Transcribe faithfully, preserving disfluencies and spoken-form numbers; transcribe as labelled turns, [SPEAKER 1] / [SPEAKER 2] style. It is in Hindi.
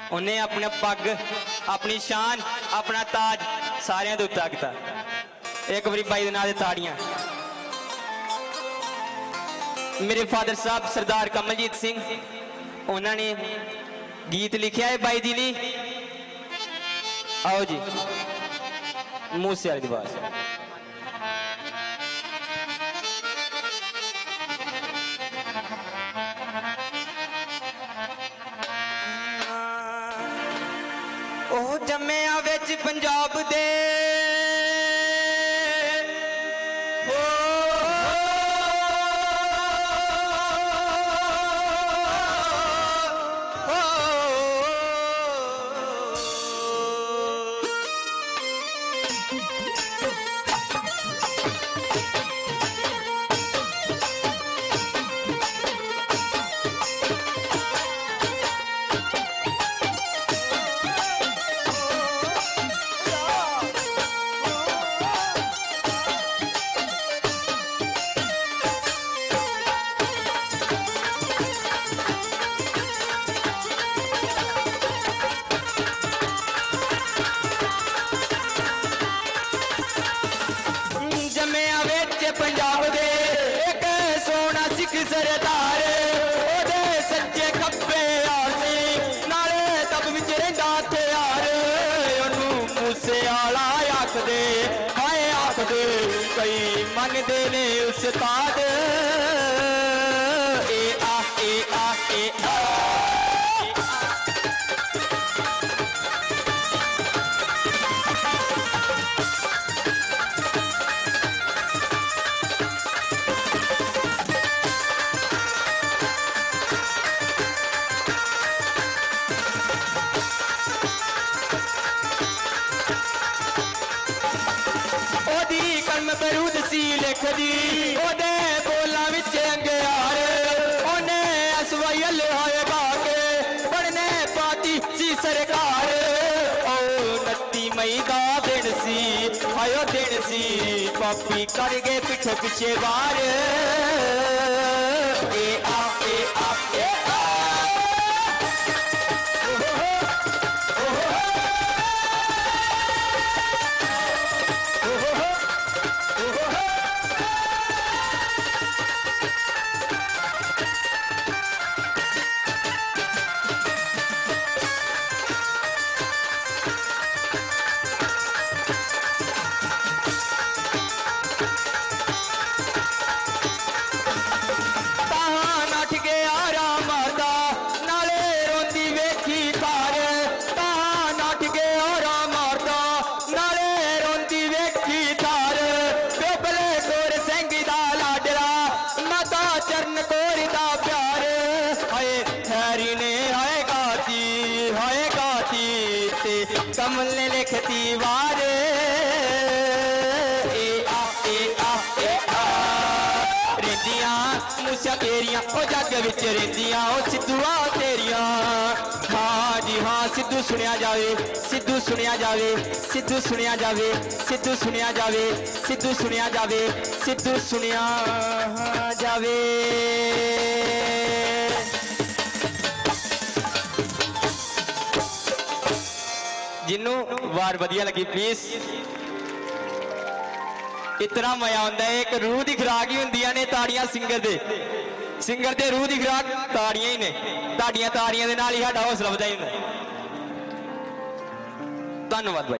[SPEAKER 1] उन्हें अपने पग अपनी शान अपना ताज सारियां दे उत्ते किता। एक बारी बाई दे नाल ते ताड़ियां। मेरे फादर साहब सरदार कमलजीत सिंह उन्होंने गीत लिखा है बाई जी लिए। आओ जी मूसे वाली आवाज। ओ जम्मिया विच पंजाब दे पंजाब दे एक सोना सिख सरदार ओदे सच्चे खब्बे यार सी नाले तब विच रहिंदा हथियार ओनू मूसे आला आखदे हाय आखदे कई मनदे ने उस्ताद ए आ ए आ ए आ। बरूद सी लिख दी ओदे बोला विच अंगियार ओने असवायल होए बाके पढ़ने पाती सी सरकार ओ नत्ती मई दा दिन सी आयो दिन सी पापी कर गए पिठ पिछे बार ए आ ए आ ए आ। कमल ने लिखती वार ए आ ए आ ए आ। रेंदियां मूसिया तेरियां ओ जग विच रेंदियां ओ सिद्धूआ तेरियां। हाँ जी हाँ सिद्धू सुनिया जावे सिद्धू सुनिया जावे सिद्धू सुनिया जावे सिद्धू सुनिया जावे सिद्धू सुनिया जावे सिद्धू सुनिया जावे। जिन्नू वार वधिया लगी प्लीज। इतना मजा आता है एक रूह की खुराक ही होंगी ने ताड़ियां सिंगर दे सिंगर दे रूह की खुराक ताड़ियां ही ने ताड़ियां ताड़ियां दे नाल ही साडा हौसला वधाई। धन्यवाद भाई।